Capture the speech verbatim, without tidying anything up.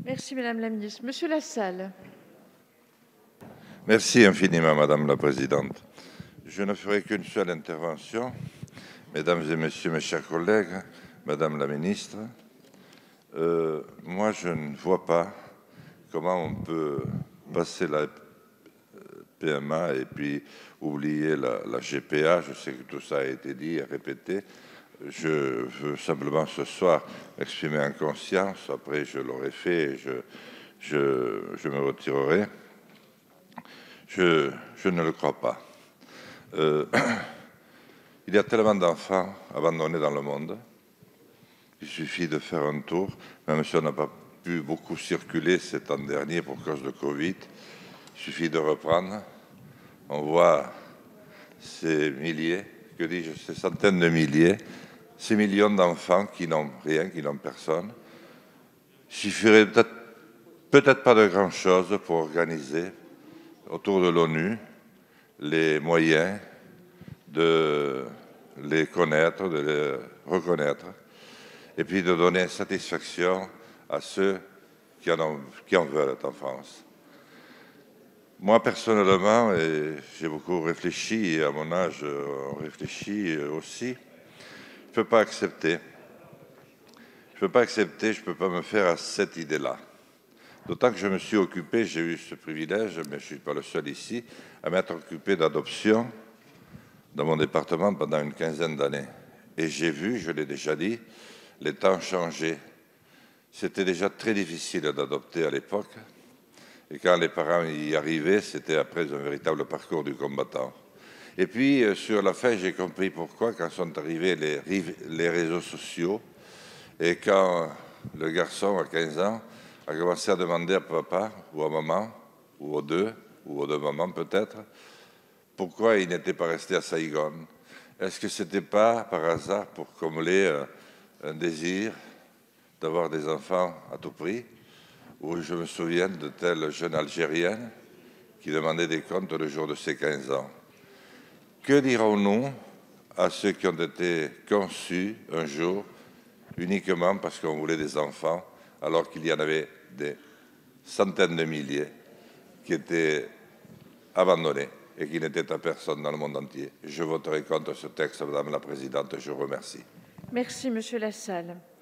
Merci Madame la Ministre. Monsieur Lassalle. Merci infiniment, Madame la Présidente. Je ne ferai qu'une seule intervention. Mesdames et Messieurs, mes chers collègues, Madame la Ministre, euh, moi je ne vois pas comment on peut passer la P M A et puis oublier la, la G P A. Je sais que tout ça a été dit et répété. Je veux simplement ce soir exprimer en conscience, après je l'aurai fait et je, je, je me retirerai. Je, je ne le crois pas. Euh, il y a tellement d'enfants abandonnés dans le monde. Il suffit de faire un tour, même si on n'a pas pu beaucoup circuler cet an dernier pour cause de Covid. Il suffit de reprendre. On voit ces milliers, que dis-je, ces centaines de milliers, ces millions d'enfants qui n'ont rien, qui n'ont personne. Il suffirait peut-être peut-être pas de grand-chose pour organiser autour de l'ONU les moyens de les connaître, de les reconnaître, et puis de donner satisfaction à ceux qui en, ont, qui en veulent en France. Moi, personnellement, et j'ai beaucoup réfléchi, et à mon âge, on réfléchit aussi, je ne peux pas accepter. Je ne peux pas accepter, je ne peux pas me faire à cette idée-là. D'autant que je me suis occupé, j'ai eu ce privilège, mais je ne suis pas le seul ici, à m'être occupé d'adoption dans mon département pendant une quinzaine d'années. Et j'ai vu, je l'ai déjà dit, les temps changer. C'était déjà très difficile d'adopter à l'époque. Et quand les parents y arrivaient, c'était après un véritable parcours du combattant. Et puis, sur la fin, j'ai compris pourquoi, quand sont arrivés les, les réseaux sociaux, et quand le garçon, à quinze ans, a commencé à demander à papa, ou à maman, ou aux deux, ou aux deux mamans peut-être, pourquoi il n'était pas resté à Saïgon. Est-ce que ce n'était pas, par hasard, pour combler euh, un désir d'avoir des enfants à tout prix, où je me souviens de telle jeune Algérienne qui demandait des comptes le jour de ses quinze ans. Que dirons-nous à ceux qui ont été conçus un jour uniquement parce qu'on voulait des enfants, alors qu'il y en avait des centaines de milliers qui étaient abandonnés et qui n'étaient à personne dans le monde entier. Je voterai contre ce texte, Madame la Présidente, je vous remercie. Merci, Monsieur Lassalle.